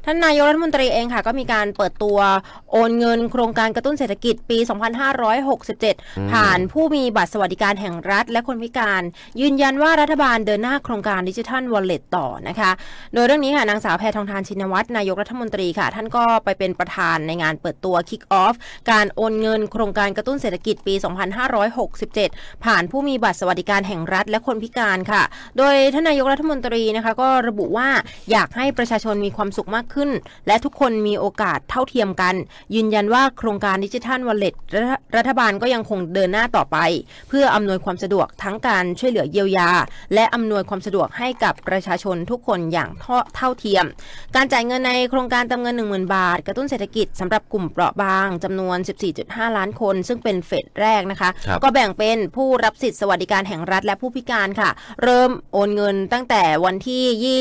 ท่านนายกรัฐมนตรีเองค่ะก็มีการเปิดตัวโอนเงินโครงการกระตุ้นเศรษฐกิจปี 2567 ผ่านผู้มีบัตรสวัสดิการแห่งรัฐและคนพิการยืนยันว่ารัฐบาลเดินหน้าโครงการดิจิทัลวอลเล็ตต่อนะคะโดยเรื่องนี้ค่ะนางสาวแพทองธารชินวัตรนายกรัฐมนตรีค่ะท่านก็ไปเป็นประธานในงานเปิดตัว Kick Off การโอนเงินโครงการกระตุ้นเศรษฐกิจปี 2567 ผ่านผู้มีบัตรสวัสดิการแห่งรัฐและคนพิการค่ะโดยท่านนายกรัฐมนตรีนะคะก็ระบุว่าอยากให้ประชาชนมีความสุขมากขึ้นและทุกคนมีโอกาสเท่าเทียมกันยืนยันว่าโครงการดิจิทัลวอลเล็ตรัฐบาลก็ยังคงเดินหน้าต่อไปเพื่ออำนวยความสะดวกทั้งการช่วยเหลือเยียวยาและอำนวยความสะดวกให้กับประชาชนทุกคนอย่างเท่าเทียมการจ่ายเงินในโครงการเติมเงิน 10,000 บาทกระตุ้นเศรษฐกิจสำหรับกลุ่มเปราะบางจำนวน 14.5 ล้านคนซึ่งเป็นเฟสแรกนะคะก็แบ่งเป็นผู้รับสิทธิสวัสดิการแห่งรัฐและผู้พิการค่ะเริ่มโอนเงินตั้งแต่วันที่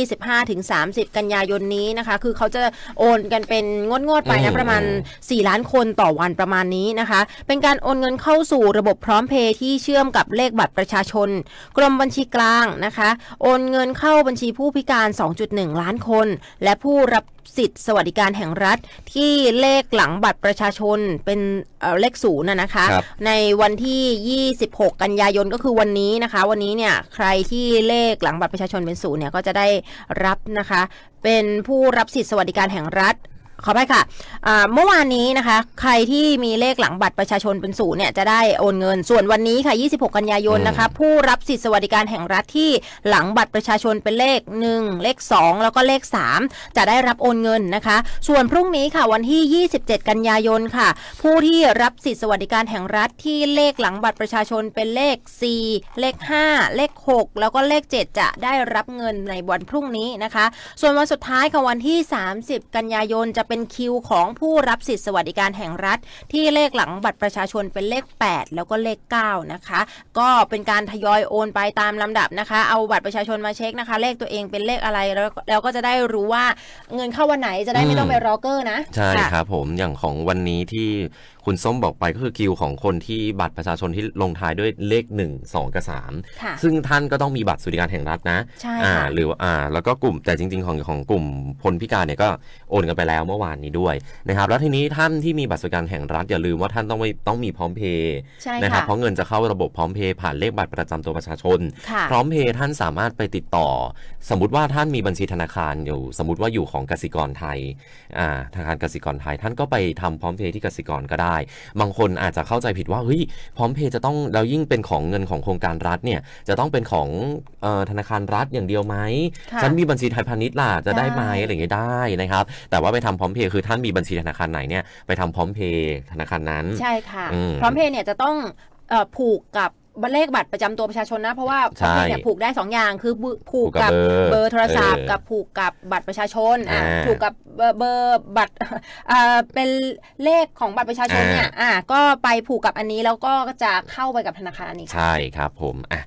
25-30 กันยายนนี้นะคะคือเขาจะโอนกันเป็นงวดๆไปนะประมาณ4 ล้านคนต่อวันประมาณนี้นะคะเป็นการโอนเงินเข้าสู่ระบบพร้อมเพย์ที่เชื่อมกับเลขบัตรประชาชนกรมบัญชีกลางนะคะโอนเงินเข้าบัญชีผู้พิการ 2.1 ล้านคนและผู้รับสิทธิสวัสดิการแห่งรัฐที่เลขหลังบัตรประชาชนเป็นเลข0นะคะในวันที่ 26 กันยายนก็คือวันนี้นะคะวันนี้เนี่ยใครที่เลขหลังบัตรประชาชนเป็น0เนี่ยก็จะได้รับนะคะเป็นผู้รับสิทธิสวัสดิการแห่งรัฐขอไปค่ะเมื่อวานนี้นะคะใครที่มีเลขหลังบัตรประชาชนเป็น0เนี่ยจะได้โอนเงินส่วนวันนี้ค่ะ 26 กันยายนนะคะผู้รับสิทธิสวัสดิการแห่งรัฐที่หลังบัตรประชาชนเป็นเลข1เลข2แล้วก็เลข3จะได้รับโอนเงินนะคะส่วนพรุ่งนี้ค่ะวันที่ 27 กันยายนค่ะผู้ที่รับสิทธิสวัสดิการแห่งรัฐที่เลขหลังบัตรประชาชนเป็นเลข4เลข5เลข6แล้วก็เลข7จะได้รับเงินในวันพรุ่งนี้นะคะส่วนวันสุดท้ายค่ะวันที่ 30 กันยายนจะเป็นคิวของผู้รับสิทธิสวัสดิการแห่งรัฐที่เลขหลังบัตรประชาชนเป็นเลข8แล้วก็เลข9นะคะก็เป็นการทยอยโอนไปตามลำดับนะคะเอาบัตรประชาชนมาเช็คนะคะเลขตัวเองเป็นเลขอะไรแล้วก็จะได้รู้ว่าเงินเข้าวันไหนจะได้ไม่ต้องไปรอเกอร์นะใช่ครับผมอย่างของวันนี้ที่คุณส้มบอกไปก็คือคิวของคนที่บัตรประชาชนที่ลงท้ายด้วยเลข1 2กับ3ซึ่งท่านก็ต้องมีบัตรสวัสดิการแห่งรัฐนะหรือแล้วก็กลุ่มแต่จริงๆของกลุ่มคนพิการเนี่ยก็โอนกันไปแล้วเมื่อวานนี้ด้วยนะครับแล้วทีนี้ท่านที่มีบัตรสวัสดิการแห่งรัฐอย่าลืมว่าท่านต้องมีพร้อมเพย์นะครับเพราะเงินจะเข้าระบบพร้อมเพย์ผ่านเลขบัตรประจำตัวประชาชนพร้อมเพย์ท่านสามารถไปติดต่อสมมติว่าท่านมีบัญชีธนาคารอยู่สมมติว่าอยู่ของกสิกรไทยธนาคารกสิกรไทยท่านก็ไปทำพร้อมเพย์ที่กสิกรก็ได้บางคนอาจจะเข้าใจผิดว่าเฮ้ยพร้อมเพย์จะต้องเรายิ่งเป็นของเงินของโครงการรัฐเนี่ยจะต้องเป็นของธนาคารรัฐอย่างเดียวไหมฉันมีบัญชีไทยพาณิชย์ล่ะจะได้ไหมอะไรอย่างเงี้ยได้นะครับแต่ว่าไปทำพร้อมเพย์คือท่านมีบัญชีธนาคารไหนเนี่ยไปทำพร้อมเพย์ธนาคารนั้นใช่ค่ะพร้อมเพย์เนี่ยจะต้องผูกกับเลขบัตรประจำตัวประชาชนนะเพราะว่าพร้อมเพย์เนี่ยผูกได้2อย่างคือผูกกับเบอร์โทรศัพท์กับผูกกับบัตรประชาชนผูกกับเบอร์บัตรเป็นเลขของบัตรประชาชนเนี่ยก็ไปผูกกับอันนี้แล้วก็จะเข้าไปกับธนาคารนี้ใช่ครับผม